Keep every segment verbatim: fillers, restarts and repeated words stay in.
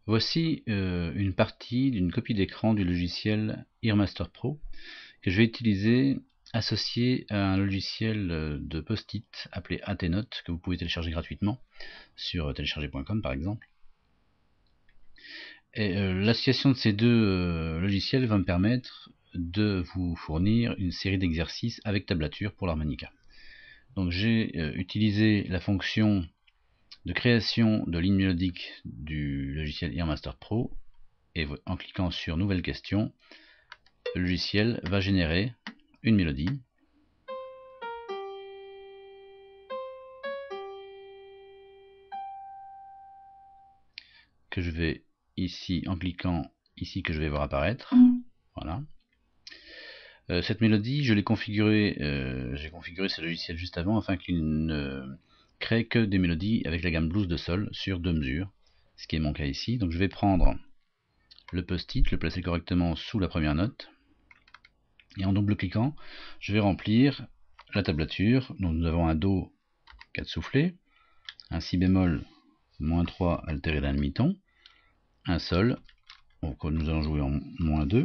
Voici euh, une partie d'une copie d'écran du logiciel Earmaster Pro que je vais utiliser associé à un logiciel de post-it appelé Athenote que vous pouvez télécharger gratuitement sur télécharger point com par exemple. Et euh, l'association de ces deux euh, logiciels va me permettre de vous fournir une série d'exercices avec tablature pour l'harmonica. Donc j'ai euh, utilisé la fonction de création de lignes mélodiques du logiciel Earmaster Pro et en cliquant sur nouvelle question, le logiciel va générer une mélodie que je vais ici, en cliquant ici, que je vais voir apparaître. Voilà. Euh, cette mélodie, je l'ai configurée, euh, j'ai configuré ce logiciel juste avant afin qu'il ne crée que des mélodies avec la gamme blues de sol sur deux mesures, ce qui est mon cas ici. Donc je vais prendre le post-it, le placer correctement sous la première note, et en double-cliquant, je vais remplir la tablature. Donc nous avons un Do quatre soufflé, un Si bémol moins trois altéré d'un demi-ton, un Sol, donc nous allons jouer en moins deux,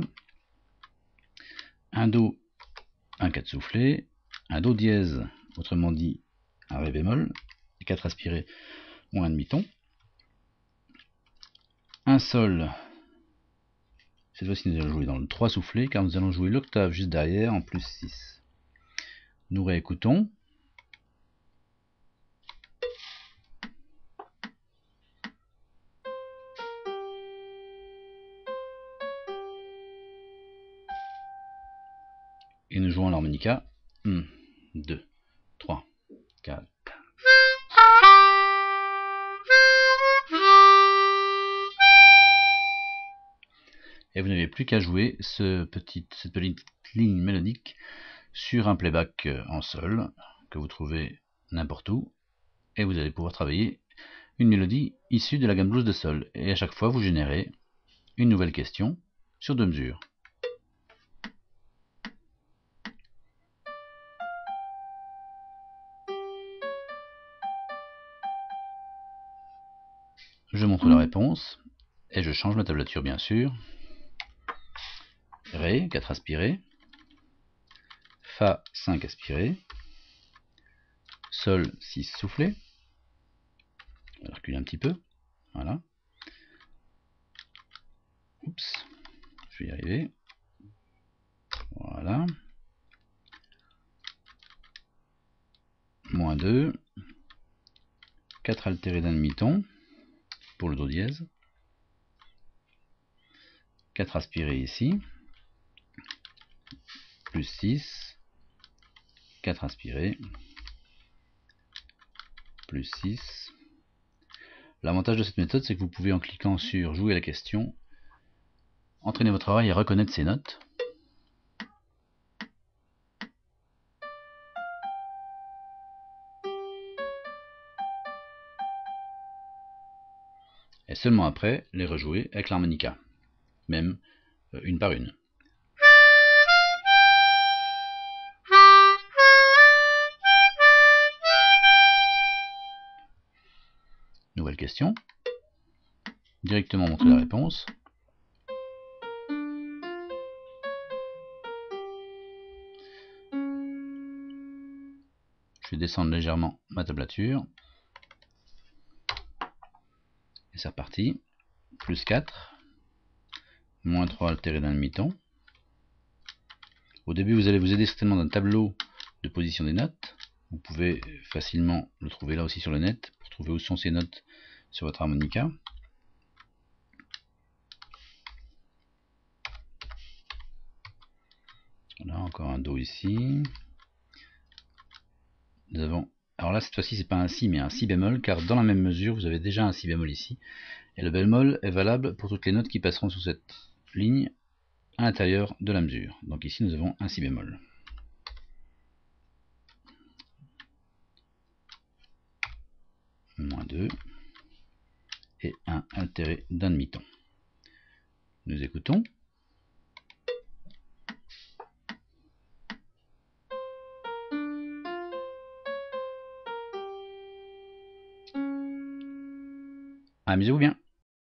un Do, un quatre soufflé, un Do dièse, autrement dit un Ré bémol, et quatre aspirés, moins un demi-ton, un Sol, cette fois-ci nous allons jouer dans le trois soufflé, car nous allons jouer l'octave juste derrière en plus six. Nous réécoutons. Et nous jouons l'harmonica. un, deux, trois, quatre. Et vous n'avez plus qu'à jouer ce petit, cette petite ligne mélodique sur un playback en sol que vous trouvez n'importe où, et vous allez pouvoir travailler une mélodie issue de la gamme blues de sol. Et à chaque fois vous générez une nouvelle question sur deux mesures. Je montre la réponse et je change ma tablature bien sûr. Ré, quatre aspirés, Fa, cinq aspirés, Sol, six soufflés. On va reculer un petit peu. Voilà. Oups, je vais y arriver. Voilà. Moins deux, quatre altérés d'un demi-ton pour le Do dièse, quatre aspirés ici, plus six, quatre aspirés, plus six. L'avantage de cette méthode, c'est que vous pouvez, en cliquant sur jouer la question, entraîner votre oreille à reconnaître ces notes. Et seulement après, les rejouer avec l'harmonica, même une par une. Nouvelle question. Directement montrer la réponse. Je vais descendre légèrement ma tablature. Et c'est reparti. Plus quatre. Moins trois altéré d'un demi-ton. Au début, vous allez vous aider certainement d'un tableau de position des notes. Vous pouvez facilement le trouver là aussi sur le net pour trouver où sont ces notes sur votre harmonica. Voilà, encore un Do ici. Nous avons, alors là cette fois-ci c'est pas un Si mais un Si bémol, car dans la même mesure vous avez déjà un Si bémol ici. Et le bémol est valable pour toutes les notes qui passeront sous cette ligne à l'intérieur de la mesure. Donc ici nous avons un Si bémol. Moins deux. Et un altéré d'un demi-ton. Nous écoutons. Amusez-vous bien.